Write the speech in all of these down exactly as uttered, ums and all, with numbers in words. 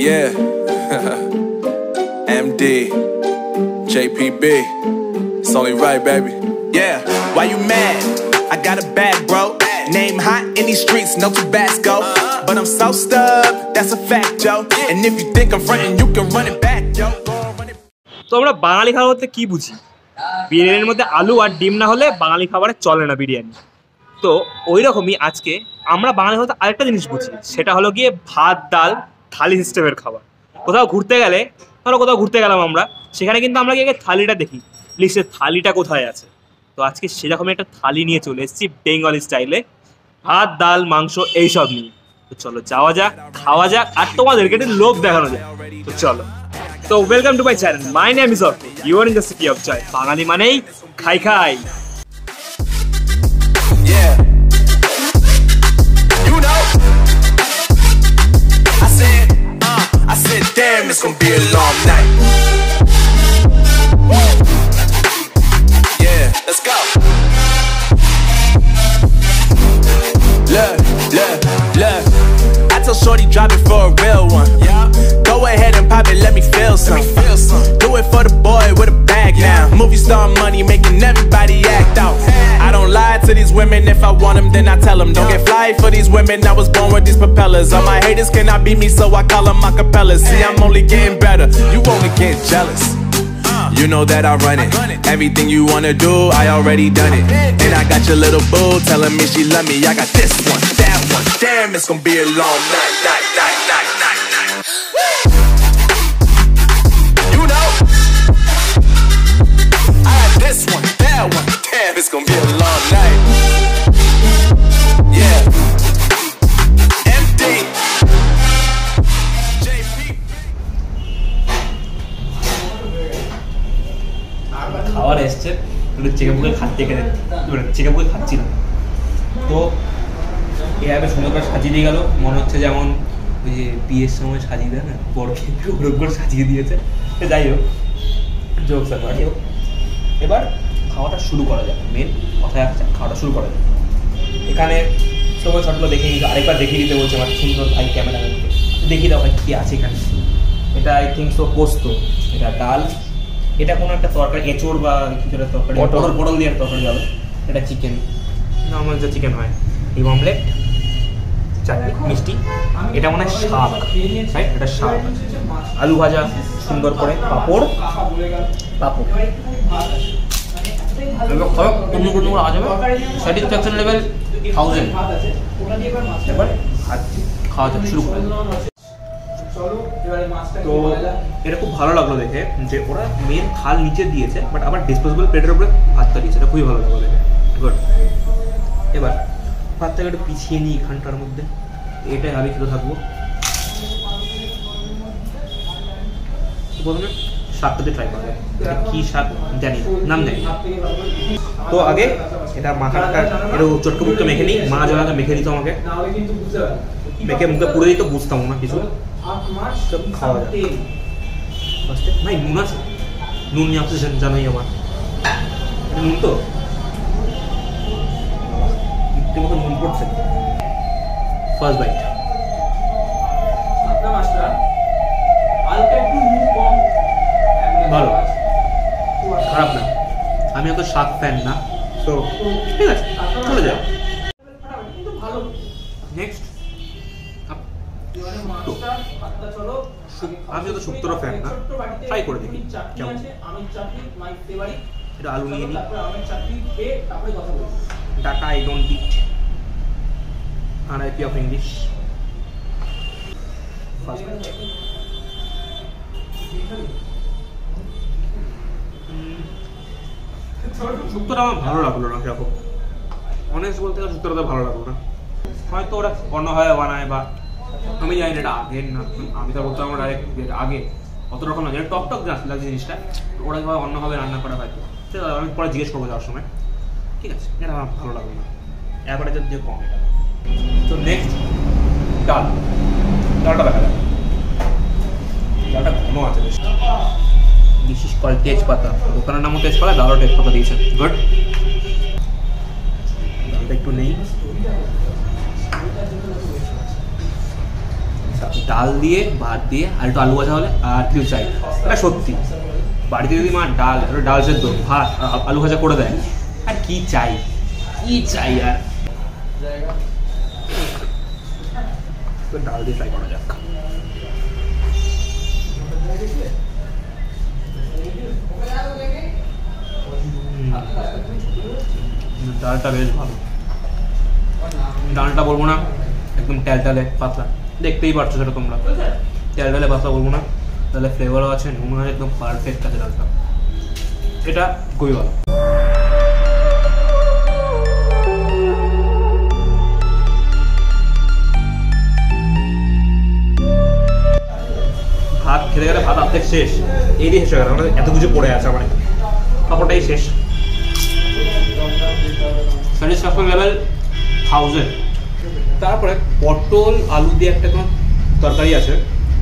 Yeah. M D. J P B. It's only right, baby. Yeah. Why you mad? I got a bag, bro. Name hot in these streets, no Tabasco. But I'm so stubbed, that's a fact, Joe. And if you think I'm frontin', you can run it back, yo. তো আমরা বাঙালি খাবার বলতে কি বুঝি? বিরিয়ানির মধ্যে আলু আর ডিম না হলে বাঙালি খাবারে চলে না বিরিয়ানি। তো ওই রকমই আজকে আমরা বাঙালি খাবারে আরেকটা জিনিস বুঝি, সেটা হলো গিয়ে ভাত ডাল থালি সিস্টেমের খাবার। কোথাও ঘুরতে গেলে, ধরো কোথাও ঘুরতে গেলাম আমরা, সেখানে কিন্তু আমরা গিয়ে থালিটা দেখি, লিস্টের থালিটা কোথায় আছে। তো আজকে সেরকমই একটা থালি নিয়ে চলে এসেছি বেঙ্গলি স্টাইলে, ভাত ডাল মাংস এইসব নিয়ে। তো চলো যাওয়া যাক, খাওয়া যাক, আর তোমাদেরকে একটু লোক দেখানো যাক। তো চলো। So welcome to my channel. My name is Orphe. You are in the city of joy. Bangali manei khai khai. Yeah. You know. I said, uh, I said, damn, it's gonna be a long night. Yeah, let's go. Look, look, look. I tell Shorty drop it for a real one. Yeah. Go ahead and pop it, let me feel some. Feel some. Do it for the boy with a bag now. Movie star money making everybody act out. I don't lie to these women, if I want them then I tell them. Don't get fly for these women, I was born with these propellers. All my haters cannot beat me, so I call them acapellas. See, I'm only getting better, you only get jealous. You know that I run it. Everything you wanna do, I already done it. And I got your little boo telling me she love me. I got this one, that one. Damn, it's gonna be a long night, night, night, night, night, night. You know, I got this one, that one. Damn, it's gonna be a long night. Yeah. M D. J P. খাবার এসছে, একটু chicken বুকে খাচ্ছি, এখানে chicken বুকে খাচ্ছি না। তো এভাবে সুন্দর করে সাজিয়ে দিয়ে গেল, মনে হচ্ছে যেমন ওই যে বিয়ের সময় সাজিয়ে দেয় না, বড়কে ওরকম করে সাজিয়ে দিয়েছে। যাই হোক, যোগ স্যার বাড়ি হোক। এবার খাওয়াটা শুরু করা যাক। মেন কথায় আসছে, খাওয়াটা শুরু করা যাক। এখানে সময় শটগুলো দেখে নিতে, আরেকবার দেখিয়ে দিতে বলছে আমার সুন্দর ভাই ক্যামেরা দেখিয়ে দাও ভাই কী আছে এখানে। এটা আই থিঙ্ক সো পোস্ত, এটা ডাল, এটা কোনো একটা তরকারি, এঁচড় বা কিছু একটা তরকারি, পটল পটল দিয়ে একটা তরকারি হবে। এটা চিকেন, নর্মাল যে চিকেন হয়, ডিম অমলেট, চাটনি, মিষ্টি, এটা মনে হয় শাক, রাইট? এটা শাক, আলু ভাজা সুন্দর করে, পাঁপড় পাঁপড় স্যাটিসফ্যাকশন লেভেল থাউজেন্ড। এবার খাওয়া যাক, শুরু করে। তো এটা খুব ভালো লাগলো দেখে যে ওরা মেন থাল নিচে দিয়েছে, বাট আবার ডিসপোজেবল প্লেটের উপরে ভাতটা দিয়েছে, এটা খুবই ভালো লাগলো দেখে। গুড। এবার ভাতটাকে একটু পিছিয়ে নিই এখানটার মধ্যে, এটাই আমি খেতে থাকবো। প্রথমে শাকটাতে ট্রাই করা যায়, এটা কী শাক জানি না, নাম জানি না। তো আগে এটা মাখাটা একটু চটকে মুখটা মেখে নিই, মা জলাকে মেখে দিত আমাকে, মেখে মুখে পুড়ে দিত, বুঝতাম না কিছু। খাওয়া যায় ভাই, নুন আছে, নুন নিয়ে আপনি জানাই আমার নুন তো মতো নুন পড়ছে। ফার্স্ট বাইট, ভালো, খারাপ না। আমি অত শাক ফ্যান না, তো ঠিক আছে, চলে যাও। নেক্সট, আমি যত শুক্তোর ফ্যান না, ট্রাই করে দেখি কেমন। এটা আলু নিয়ে নিই, ডাটা I don't eat, R I P of English. শুক্তোটা আমার ভালো লাগলো না, সেরকম অনেস্ট বলতে গেলে শুক্তোটা ভালো লাগলো না। হয়তো ওরা অন্যভাবে বানায়, বা আমি জানি না এটা আগের না, আমি তো বলতে আমার ডাইরেক্ট আগে অত রকম না, যেটা টক টক লাগছে জিনিসটা, ওরা অন্যভাবে রান্না করা হয়তো, সেটা আমি পরে জিজ্ঞেস করবো যাওয়ার সময়। ঠিক আছে, এটা আমার ভালো লাগলো না, এবারে যে কম এটা। তো নেক্সট ডাল, ডালটা দেখা যাক, ডালটা ঘন আছে বেশ, বিশেষ করে তেজপাতা, দোকানের নামও তেজপাতা, ডালও তেজপাতা দিয়েছে। গুড। ডালটা একটু নেই, ডাল দিয়ে ভাত দিয়ে আর একটু আলু ভাজা হলে আর কিছু চাই। এটা সত্যি, বাড়িতে যদি মা ডাল একটু ডাল সেদ্ধ ভাত আলু ভাজা করে দেয়, আর কি চাই কি চাই আর। ডাল দিয়ে ট্রাই করা যাক। ডালটা বেশ ভালো, ডালটা বলবো না একদম ট্যালটালে পাতলা, দেখতেই পারছো সেটা তোমরা, ট্যালটালে পাতলা বলবো না, তাহলে ফ্লেভারও আছে, নুন আছে, একদম পারফেক্ট আছে ডালটা, এটা খুবই ভালো। ভাত খেতে গেলে ভাত অর্ধেক শেষ, এই দিয়ে শেষ হয়ে গেল, আমাদের এত কিছু পড়ে আছে আমার, পাপড়টাই শেষ। Satisfaction level thousand. তারপরে পটল আলু দিয়ে একটা কোনো তরকারি আছে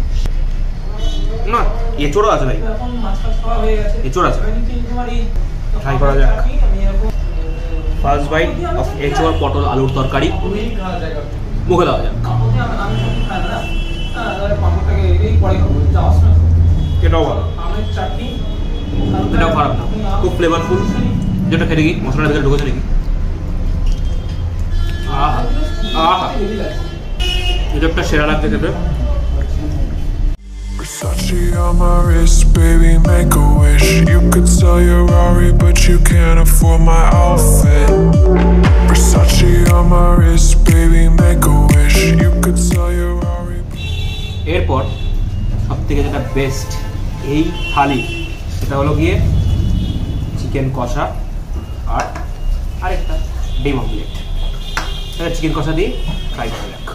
না, এঁচোড়ও আছে ভাই, এঁচোড় আছে, ট্রাই করা যাক। ফার্স্ট বাইট অফ এঁচোড় পটল আলুর তরকারি, মুখে দেওয়া যাক। এটাও ভালো, এটাও খারাপ না, খুব ফ্লেভারফুল, যেটা খেতে গিয়ে মশলার ভেতরে ঢুকেছে নাকি, আহা আহা, এটা একটা সেরা লাগছে খেতে। Versace on my wrist, baby, make a wish. You could sell your Rari, but you can't afford my outfit. Versace on my wrist, baby, make a wish. You could sell your Rari. এরপর সব থেকে যেটা best এই থালি, সেটা হলো গিয়ে chicken কষা আর আরেকটা ডিম অমলেট। চিকেন কষা দিয়ে ট্রাই করা যাক।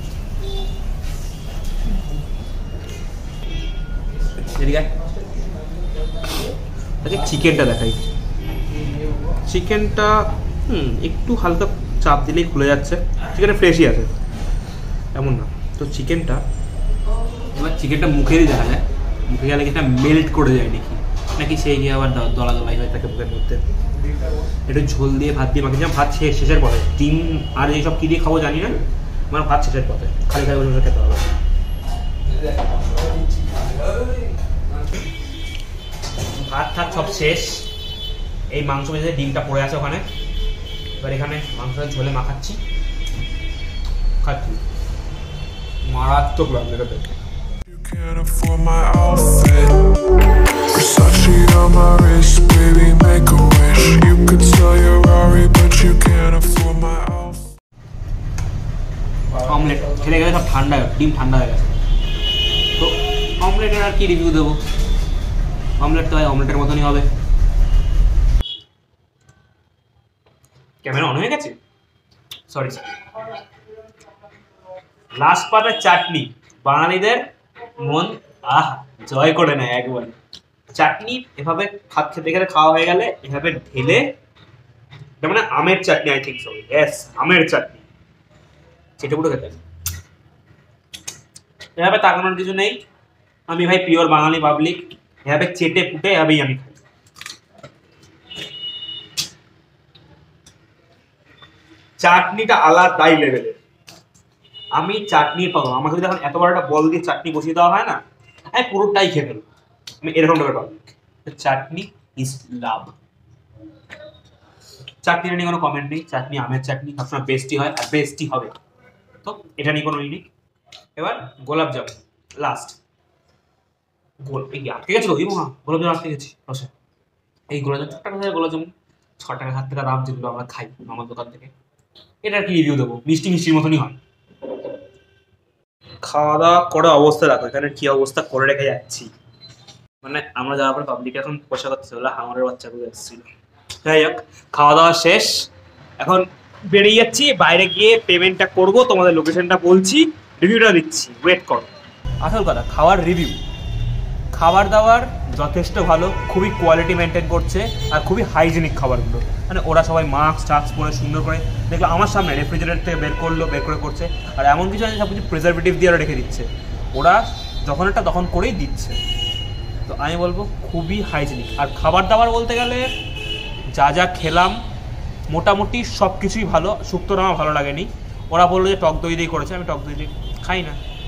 আচ্ছা চিকেনটা দেখাই, চিকেনটা হুম একটু হালকা চাপ দিলেই খুলে যাচ্ছে, চিকেনটা ফ্রেশই আছে এমন না। তো চিকেনটা এবার চিকেনটা মুখে দিয়ে দেখা যায়, মুখে গেলে এটা মেল্ট করে যায় নাকি নাকি সেই গিয়ে আবার দলা দলাই হয়ে থাকে মুখের মধ্যে। একটু ঝোল দিয়ে ভাত দিয়ে মাখি, ভাত শেষ শেষের পথে, ডিম আর এইসব কী দিয়ে খাবো জানি না, আমার ভাত শেষের পথে, খালি খালি বসে খেতে হবে। ভাত ঠাত সব শেষ, এই মাংস ভেজে ডিমটা পড়ে আছে ওখানে, এবার এখানে মাংসটা ঝোলে মাখাচ্ছি, খাচ্ছি, মারাত্মক লাগছে এটাতে। You can't afford my outfit. Versace on my wrist, baby, make a wish. You could sell your Rari, but you can't afford my outfit. Omelette খেলে গেলে সব ঠান্ডা, ডিম ঠান্ডা হয়ে গেছে, তো অমলেটের আর কি রিভিউ দেবো, অমলেট তো হয় অমলেটের মতনই হবে। ক্যামেরা অন হয়ে গেছে, সরি স্যার। লাস্ট পাতার চাটনি, বাঙালিদের মন আহ জয় করে নেয় একবার। চাটনি এভাবে ভাত খেতে গেলে খাওয়া হয়ে গেলে এভাবে ঢেলে, এটা মানে আমের চাটনি, আই থিঙ্ক সো, ইয়েস আমের চাটনি, চেটেপুটো খেতে এভাবে তাকানোর কিছু নেই। আমি ভাই পিওর বাঙালি পাবলিক, এভাবে চেটে পুটে এভাবেই আমি খাই। চাটনিটা আলাদাই লেভেলের, আমি চাটনির পাবো, আমাকে যদি এখন এত বড় একটা বল দিয়ে চাটনি বসিয়ে দেওয়া হয় না, আমি পুরোটাই খেয়ে ফেলবো, আমি এরকম টাইপের পাবলিক। Chutney is love. চাটনিটা নিয়ে কোনো কমেন্ট নেই, চাটনি আমের চাটনি সবসময় বেস্টই হয় আর বেস্টই হবে, তো এটা নিয়ে কোনো ই নেই। এবার গোলাপ জামুন লাস্ট, গোল এই আটকে গেছিল, এই মা গোলাপ জামুন আটকে গেছি রসে, এই গোলাপ জামুন ছ টাকা গোলাপ জামুন, ছ টাকা সাত টাকা দাম যেগুলো আমরা খাই আমার দোকান থেকে, এটার কি রিভিউ দেবো, মিষ্টি মিষ্টির মতনই হয়। খাওয়া দাওয়া করে অবস্থা দেখো এখানে কি অবস্থা করে রেখে যাচ্ছি, মানে আমরা যাওয়ার পরে পাবলিক এখন পয়সা করতে হলো, হামারের বাচ্চাগুলো এসেছিল। যাই হোক খাওয়া দাওয়া শেষ, এখন বেরিয়ে যাচ্ছি, বাইরে গিয়ে পেমেন্টটা করবো, তোমাদের লোকেশনটা বলছি, রিভিউটা দিচ্ছি, ওয়েট করো। আসল কথা খাওয়ার রিভিউ, খাবার দাবার যথেষ্ট ভালো, খুবই কোয়ালিটি মেনটেন করছে আর খুবই হাইজেনিক খাবারগুলো, মানে ওরা সবাই মাস্ক টাস্ক পরে সুন্দর করে, দেখলো আমার সামনে রেফ্রিজারেটর থেকে বের করলো, বের করে করছে, আর এমন কিছু আছে সব কিছু প্রিজারভেটিভ দিয়ে ওরা রেখে দিচ্ছে, ওরা যখন একটা তখন করেই দিচ্ছে, তো আমি বলবো খুবই হাইজেনিক। আর খাবার দাবার বলতে গেলে যা যা খেলাম মোটামুটি সব কিছুই ভালো, শুক্তোটা আমার ভালো লাগেনি, ওরা বললো যে টক দই দিয়ে করেছে, আমি টক দই দিয়ে খাই না,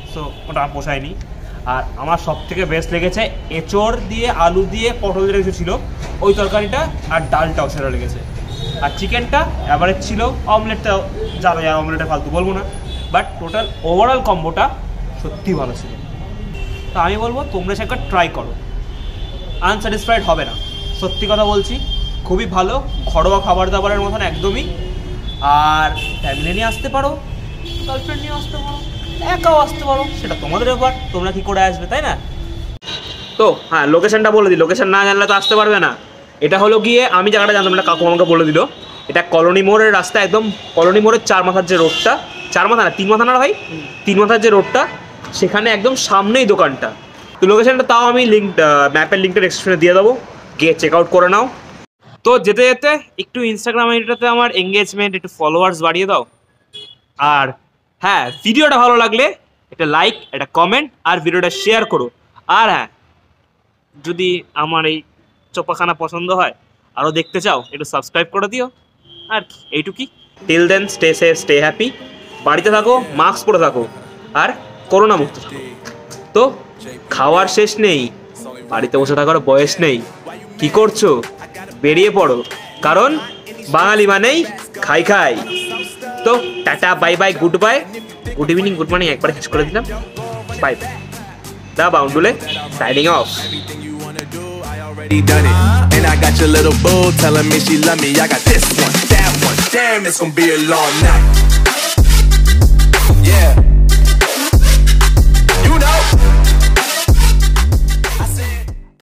সো ওটা আমার পোষায়নি। আর আমার সব থেকে বেস্ট লেগেছে এঁচড় দিয়ে আলু দিয়ে পটল দিয়ে কিছু ছিল ওই তরকারিটা, আর ডালটাও সেটা লেগেছে। আর চিকেনটা অ্যাভারেজ ছিল, অমলেটটা জানো যায় অমলেটটা ফালতু বলবো না, বাট টোটাল ওভারঅল কম্বোটা সত্যি ভালো ছিল। তো আমি বলবো তোমরা সে একবার ট্রাই করো, আনস্যাটিসফাইড হবে না, সত্যি কথা বলছি। খুবই ভালো ঘরোয়া খাবার দাবারের মতন একদমই। আর ফ্যামিলি নিয়ে আসতে পারো, গার্লফ্রেন্ড নিয়ে আসতে পারো, একাও আসতে পারো, সেটা তোমাদের ব্যাপার, তোমরা কি করে আসবে, তাই না? তো হ্যাঁ, লোকেশনটা বলে দিই, লোকেশন না জানলে তো আসতে পারবে না। এটা হলো গিয়ে, আমি জায়গাটা জানতাম না, কাকু আমাকে বলে দিল। এটা কলোনি মোড়ের রাস্তা, একদম কলোনি মোড়ের চার মাথার যে রোডটা, চার মাথা না তিন মাথা না ভাই, তিন মাথার যে রোডটা, সেখানে একদম সামনেই দোকানটা। তো লোকেশনটা তাও আমি লিঙ্ক, ম্যাপের লিঙ্কটা ডেসক্রিপশনে দিয়ে দেবো, গিয়ে চেক আউট করে নাও। তো যেতে যেতে একটু ইনস্টাগ্রাম আইডিটাতে আমার এঙ্গেজমেন্ট, একটু ফলোয়ার্স বাড়িয়ে দাও। আর হ্যাঁ, ভিডিওটা ভালো লাগলে একটা লাইক, একটা কমেন্ট আর ভিডিওটা শেয়ার করো। আর হ্যাঁ, যদি আমার এই চোপাখানা পছন্দ হয়, আরও দেখতে চাও, একটু সাবস্ক্রাইব করে দিও। আর এইটুকুই। Till then, stay safe, stay happy, বাড়িতে থাকো, মাস্ক পরে থাকো, আর করোনা মুক্ত থাকো। তো খাওয়ার শেষ নেই, বাড়িতে বসে থাকার বয়স নেই, কি করছো? বেরিয়ে পড়ো, কারণ বাঙালি মানেই খাই খাই। তো tata, bye bye, good bye, good evening, good morning একবার শেষ করে দিলাম, বাই বাই। দা বাউন্ডুলে signing off. Already done it, and I got your little boo telling me she love me. I got this one, that one, damn, it's gonna be a long night. Yeah, you know.